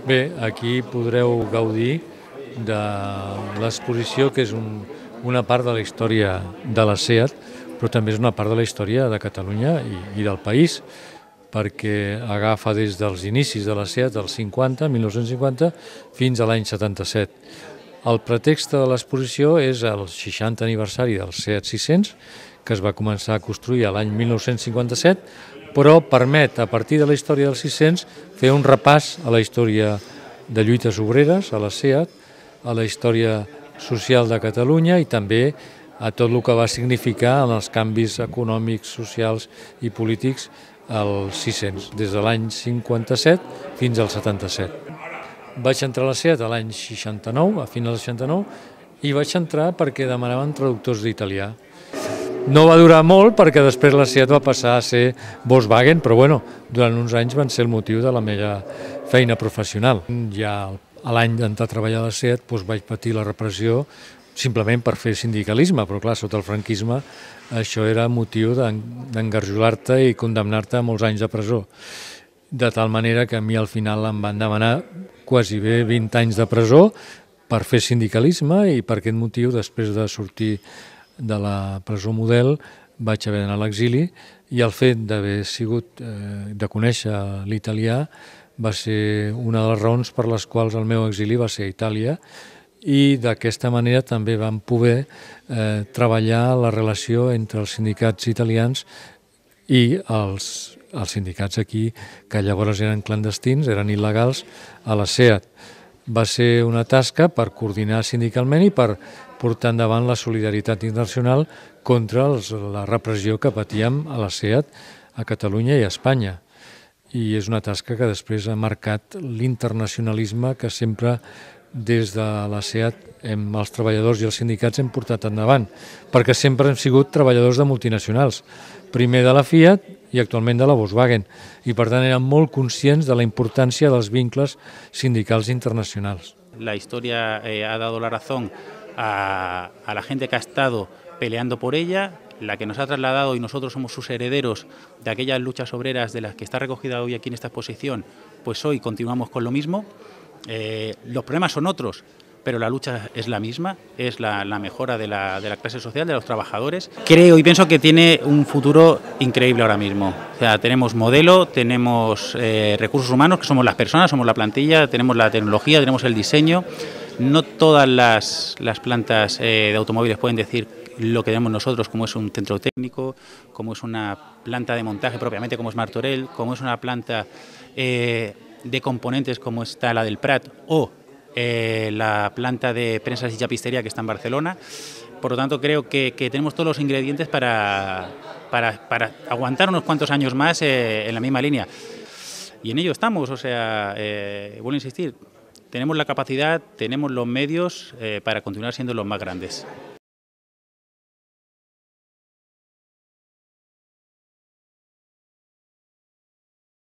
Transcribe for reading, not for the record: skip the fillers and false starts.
Bé, aquí podreu gaudir de l'exposició, que és una part de la història de la SEAT, però també és una part de la història de Catalunya i del país, perquè agafa des dels inicis de la SEAT, dels 1950, fins a l'any 77. El pretext de l'exposició és el 60 aniversari del SEAT 600, que es va començar a construir l'any 1957, però permet, a partir de la història dels 600, fer un repàs a la història de lluites obreres, a la SEAT, a la història social de Catalunya i també a tot el que va significar en els canvis econòmics, socials i polítics als 600, des de l'any 57 fins al 77. Vaig entrar a la SEAT l'any 69, a finals del 69, i vaig entrar perquè demanaven traductors d'italià. No va durar molt perquè després la SEAT va passar a ser Volkswagen, però bueno, durant uns anys van ser el motiu de la meva feina professional. Ja a l'any d'entrar a treballar a la SEAT vaig patir la repressió simplement per fer sindicalisme, però clar, sota el franquisme això era motiu d'engarjolar-te i condemnar-te a molts anys de presó. De tal manera que a mi al final em van demanar quasi bé 20 anys de presó per fer sindicalisme i per aquest motiu, després de sortir de la presó model, vaig haver d'anar a l'exili i el fet d'haver sigut, de conèixer l'italià, va ser una de les raons per les quals el meu exili va ser a Itàlia i d'aquesta manera també vam poder treballar la relació entre els sindicats italians i els sindicats aquí, que llavors eren clandestins, eren il·legals, a la SEAT. Va ser una tasca per coordinar sindicalment i per portar endavant la solidaritat internacional contra la repressió que patíem a la SEAT, a Catalunya i a Espanya. I és una tasca que després ha marcat l'internacionalisme que sempre des de la SEAT els treballadors i els sindicats hem portat endavant, perquè sempre hem sigut treballadors de multinacionals, primer de la Fiat i actualment de la Volkswagen, i per tant eren molt conscients de la importància dels vincles sindicals internacionals. La historia ha dado la razón a la gente que ha estado peleando por ella, la que nos ha trasladado y nosotros somos sus herederos de aquellas luchas obreras de las que está recogida hoy aquí en esta exposición, pues hoy continuamos con lo mismo. Los problemas son otros, pero la lucha es la misma, es la mejora de la clase social, de los trabajadores. Creo y pienso que tiene un futuro increíble ahora mismo. O sea, tenemos modelo, tenemos recursos humanos, que somos las personas, somos la plantilla, tenemos la tecnología, tenemos el diseño. No todas las plantas de automóviles pueden decir lo que tenemos nosotros, como es un centro técnico, como es una planta de montaje propiamente, como es Martorell, como es una planta de componentes como está la del Prat o la planta de prensas y chapistería que está en Barcelona. Por lo tanto, creo que tenemos todos los ingredientes para aguantar unos cuantos años más en la misma línea. Y en ello estamos, o sea, vuelvo a insistir, tenemos la capacidad, tenemos los medios para continuar siendo los más grandes.